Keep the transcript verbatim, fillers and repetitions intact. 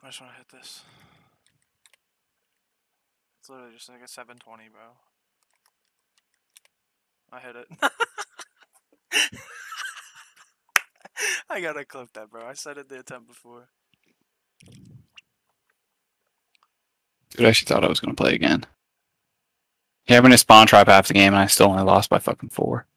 I just want to hit this. It's literally just like a seven twenty, bro. I hit it. I gotta clip that, bro. I said it the attempt before. Dude, I actually thought I was gonna play again. Yeah, I'm gonna spawn trap half the game, and I still only lost by fucking four.